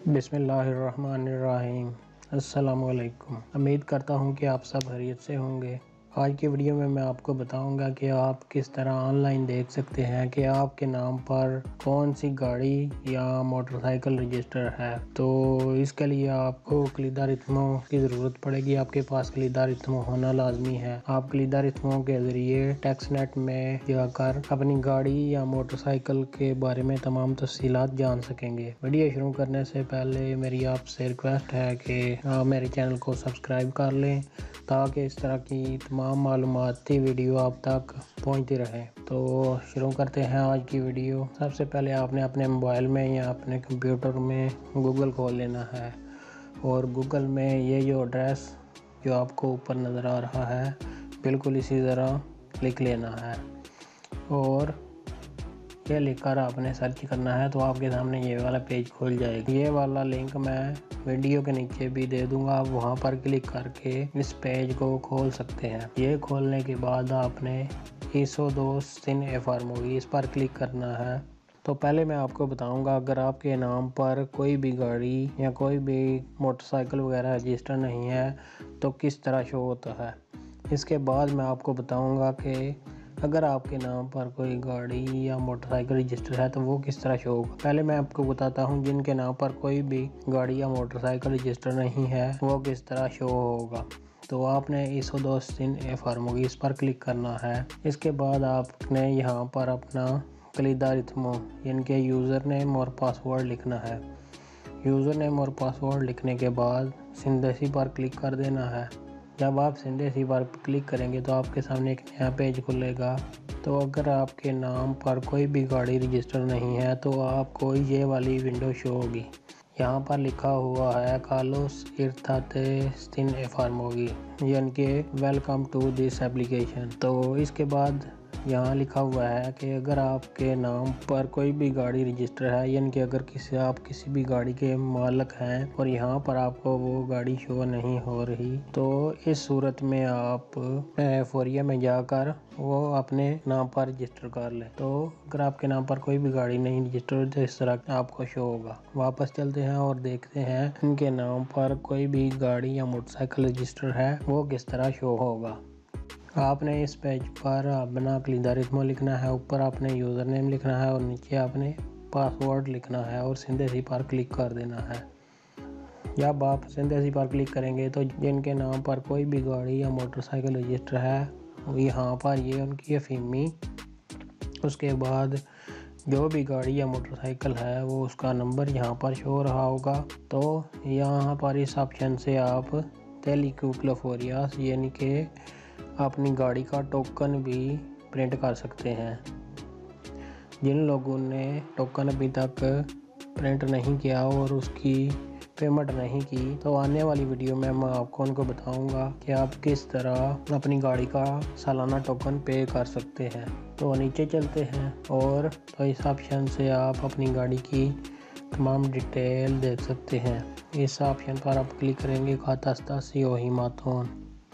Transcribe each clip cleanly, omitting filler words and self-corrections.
बिस्मिल्लाहिर्रहमानिर्रहीम। अस्सलामुअलैकुम। उम्मीद करता हूँ कि आप सब खैरियत से होंगे। आज की वीडियो में मैं आपको बताऊंगा कि आप किस तरह ऑनलाइन देख सकते हैं कि आपके नाम पर कौन सी गाड़ी या मोटरसाइकिल रजिस्टर है। तो इसके लिए आपको कलीदा रिथमों की ज़रूरत पड़ेगी। आपके पास कलीदा रिथमों होना लाजमी है। आप कलीदा रिथमों के ज़रिए टैक्सनेट में जाकर अपनी गाड़ी या मोटरसाइकिल के बारे में तमाम तफसीलात जान सकेंगे। वीडियो शुरू करने से पहले मेरी आपसे रिक्वेस्ट है कि आप मेरे चैनल को सब्सक्राइब कर लें ताकि इस तरह की तमाम मालूमाती वीडियो आप तक पहुंचती रहे। तो शुरू करते हैं आज की वीडियो। सबसे पहले आपने अपने मोबाइल में या अपने कंप्यूटर में गूगल खोल लेना है और गूगल में ये जो एड्रेस जो आपको ऊपर नज़र आ रहा है बिल्कुल इसी तरह लिख लेना है और ये लिखकर आपने सर्च करना है तो आपके सामने ये वाला पेज खुल जाएगा। ये वाला लिंक मैं वीडियो के नीचे भी दे दूंगा, आप वहां पर क्लिक करके इस पेज को खोल सकते हैं। ये खोलने के बाद आपने ISO2 SIN फॉर्म होगी, इस पर क्लिक करना है। तो पहले मैं आपको बताऊंगा अगर आपके नाम पर कोई भी गाड़ी या कोई भी मोटरसाइकिल वगैरह रजिस्टर नहीं है तो किस तरह शो होता है। इसके बाद मैं आपको बताऊंगा कि अगर आपके नाम पर कोई गाड़ी या मोटरसाइकिल रजिस्टर है तो वो किस तरह शो होगा। पहले मैं आपको बताता हूँ जिनके नाम पर कोई भी गाड़ी या मोटरसाइकिल रजिस्टर नहीं है वो किस तरह शो होगा। तो आपने ISO2 SIN फॉर्म होगी, इस पर क्लिक करना है। इसके बाद आपने यहाँ पर अपना कलीदा रिथमों यानी कि यूज़र नेम और पासवर्ड लिखना है। यूज़र नेम और पासवर्ड लिखने के बाद सिंधेसी पर क्लिक कर देना है। जब आप सिंधेसी पर क्लिक करेंगे तो आपके सामने एक नया पेज खुलेगा। तो अगर आपके नाम पर कोई भी गाड़ी रजिस्टर नहीं है तो आपको ये वाली विंडो शो होगी। यहाँ पर लिखा हुआ है कार्लोस इरथाते SIN फॉर्म होगी यानी कि वेलकम टू दिस एप्लीकेशन। तो इसके बाद यहाँ लिखा हुआ है कि अगर आपके नाम पर कोई भी गाड़ी रजिस्टर है यानी कि अगर आप किसी भी गाड़ी के मालिक हैं और यहाँ पर आपको वो गाड़ी शो नहीं हो रही तो इस सूरत में आप फोरिया में जाकर वो अपने नाम पर रजिस्टर कर लें। तो अगर आपके नाम पर कोई भी गाड़ी नहीं रजिस्टर तो इस तरह आपको शो होगा। वापस चलते हैं और देखते हैं उनके नाम पर कोई भी गाड़ी या मोटरसाइकिल रजिस्टर है वो किस तरह शो होगा। आपने इस पेज पर अपना कलीदा रिथमों लिखना है, ऊपर आपने यूज़र नेम लिखना है और नीचे आपने पासवर्ड लिखना है और सिंधेसी पर क्लिक कर देना है। जब आप सिंधेसी पर क्लिक करेंगे तो जिनके नाम पर कोई भी गाड़ी या मोटरसाइकिल रजिस्टर है यहाँ पर ये उनकी फीमी, उसके बाद जो भी गाड़ी या मोटरसाइकिल है वो उसका नंबर यहाँ पर शो रहा होगा। तो यहाँ पर इस ऑप्शन से आप टेलीक्यूक्लोफोरियास यानी कि अपनी गाड़ी का टोकन भी प्रिंट कर सकते हैं। जिन लोगों ने टोकन अभी तक प्रिंट नहीं किया और उसकी पेमेंट नहीं की तो आने वाली वीडियो में मैं आपको उनको बताऊंगा कि आप किस तरह अपनी गाड़ी का सालाना टोकन पे कर सकते हैं। तो नीचे चलते हैं और तो इस ऑप्शन से आप अपनी गाड़ी की तमाम डिटेल देख सकते हैं। इस ऑप्शन पर आप क्लिक करेंगे खाता स्तासी ओही माथोन।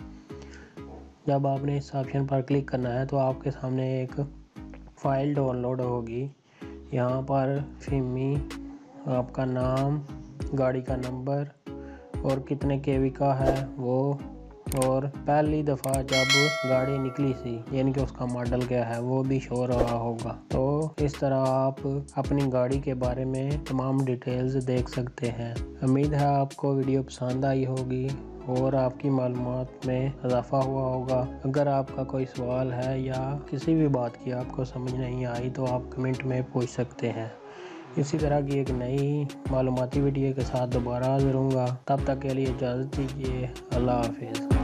जब आपने इस ऑप्शन पर क्लिक करना है तो आपके सामने एक फ़ाइल डाउनलोड होगी। यहाँ पर फीमी, आपका नाम, गाड़ी का नंबर और कितने केवी का है वो और पहली दफ़ा जब गाड़ी निकली सी यानी कि उसका मॉडल क्या है वो भी शो रहा होगा। तो इस तरह आप अपनी गाड़ी के बारे में तमाम डिटेल्स देख सकते हैं। उम्मीद है आपको वीडियो पसंद आई होगी और आपकी मालूमात में इजाफा हुआ होगा। अगर आपका कोई सवाल है या किसी भी बात की आपको समझ नहीं आई तो आप कमेंट में पूछ सकते हैं। इसी तरह की एक नई मालूमाती वीडियो के साथ दोबारा हाजिर होऊंगा। तब तक के लिए इजाज़त दीजिए। अल्लाह हाफिज़।